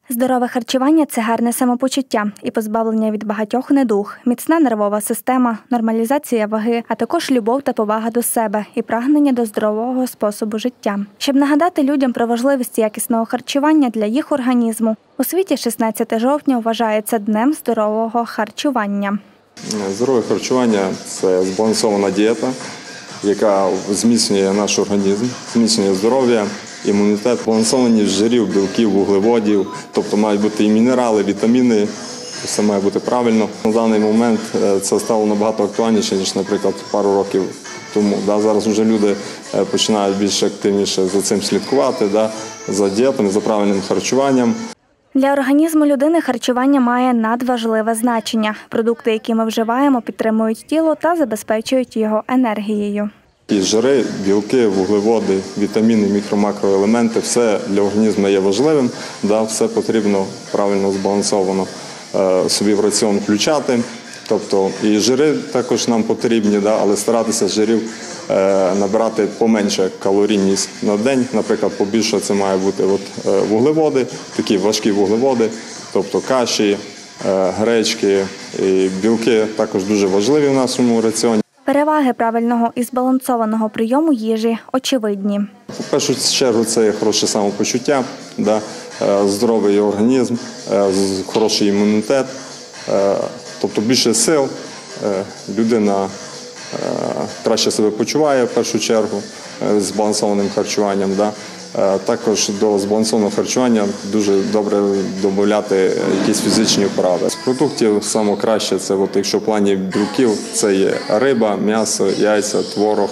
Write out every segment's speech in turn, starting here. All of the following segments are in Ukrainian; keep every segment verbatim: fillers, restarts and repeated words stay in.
Здорове харчування – це гарне самопочуття і позбавлення від багатьох недуг, міцна нервова система, нормалізація ваги, а також любов та повага до себе і прагнення до здорового способу життя. Щоб нагадати людям про важливість якісного харчування для їх організму, у світі шістнадцяте жовтня вважається Днем здорового харчування. Здорове харчування – це збалансована дієта, яка зміцнює наш організм, зміцнює здоров'я, імунітет, збалансованість жирів, білків, вуглеводів, тобто мають бути і мінерали, вітаміни, все має бути правильно. На даний момент це стало набагато актуальніше, ніж, наприклад, пару років тому. Да, зараз вже люди починають більш активніше за цим слідкувати, да, за дієтами, за правильним харчуванням. Для організму людини харчування має надважливе значення. Продукти, які ми вживаємо, підтримують тіло та забезпечують його енергією. І жири, білки, вуглеводи, вітаміни, мікро-макроелементи – все для організму є важливим, да, все потрібно правильно, збалансовано е, собі в раціон включати. Тобто і жири також нам потрібні, да, але старатися з жирів е, набирати поменше калорійність на день. Наприклад, побільше це має бути от, е, вуглеводи, такі важкі вуглеводи, тобто каші, е, гречки, і білки також дуже важливі в нашому раціоні. Переваги правильного і збалансованого прийому їжі очевидні. В першу чергу це хороше самопочуття, да, здоровий організм, хороший імунітет, тобто більше сил, людина краще себе почуває в першу чергу з збалансованим харчуванням. Да. Також до збалансованого харчування дуже добре додати якісь фізичні вправи. З продуктів найкраще, це от, якщо в плані білків, це є риба, м'ясо, яйця, творог.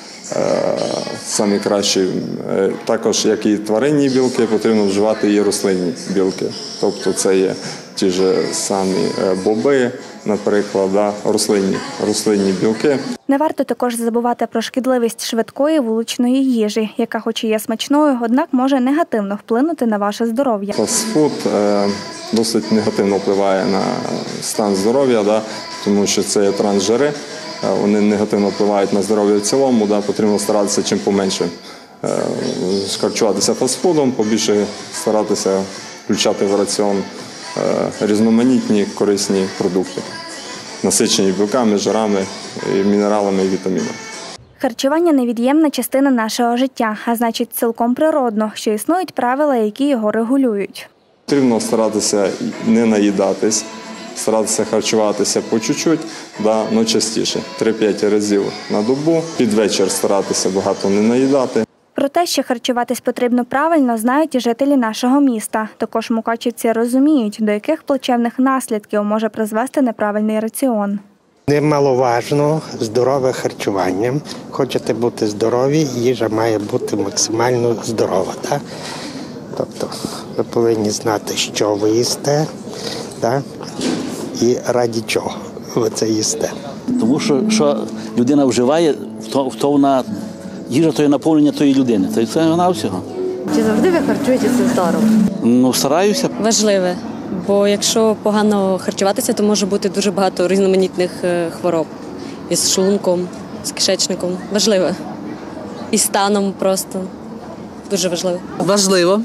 Самі кращі. Також, як і тваринні білки, потрібно вживати і рослинні білки. Тобто це є ті ж самі боби, наприклад, да, рослинні, рослинні білки. Не варто також забувати про шкідливість швидкої вуличної їжі, яка хоч і є смачною, однак може негативно вплинути на ваше здоров'я. Фастфуд е, досить негативно впливає на стан здоров'я, да, тому що це є трансжири, вони негативно впливають на здоров'я в цілому, да, потрібно старатися чим поменше е, харчуватися фастфудом, побільше старатися включати в раціон е, різноманітні корисні продукти, насичені білками, жирами, мінералами і вітамінами. Харчування – невід'ємна частина нашого життя, а значить цілком природно, що існують правила, які його регулюють. Потрібно старатися не наїдатись, старатися харчуватися по чуть-чуть, да, але частіше, три-п'ять разів на добу, під вечір старатися багато не наїдати. Про те, що харчуватись потрібно правильно, знають і жителі нашого міста. Також мукачівці розуміють, до яких плачевних наслідків може призвести неправильний раціон. Немаловажно здорове харчування. Хочете бути здорові, їжа має бути максимально здорова. Так? Тобто ви повинні знати, що ви їсте, так? І раді чого ви це їсте. Тому що, що людина вживає, то, то вона, їжа – то є наповнення тої людини. Це, це вона всього. Чи завжди ви харчуєтеся здорово? Ну, стараюся. Важливе, бо якщо погано харчуватися, то може бути дуже багато різноманітних хвороб. Із шлунком, з кишечником. Важливе. І станом просто. Дуже важливо. Важливо.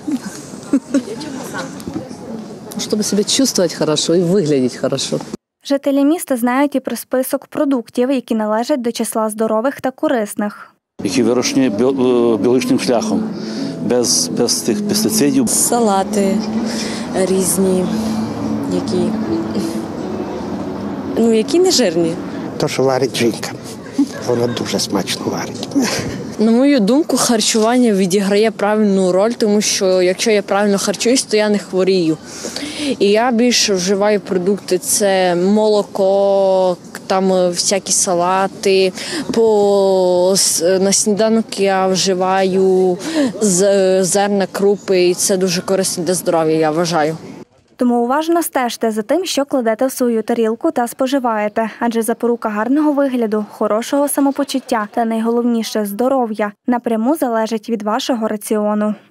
Щоб себе чувствовать хорошо і виглядати хорошо. Жителі міста знають і про список продуктів, які належать до числа здорових та корисних. Які вирощені біологічним шляхом, без, без тих пестицидів. Салати різні, які, ну, які не жирні. То, що варить жінка, вона дуже смачно варить. На мою думку, харчування відіграє правильну роль, тому що якщо я правильно харчуюсь, то я не хворію. І я більше вживаю продукти, це молоко, там всякі салати. По, на сніданок я вживаю зерна, крупи, і це дуже корисно для здоров'я, я вважаю. Тому уважно стежте за тим, що кладете в свою тарілку та споживаєте, адже запорука гарного вигляду, хорошого самопочуття та найголовніше – здоров'я напряму залежить від вашого раціону.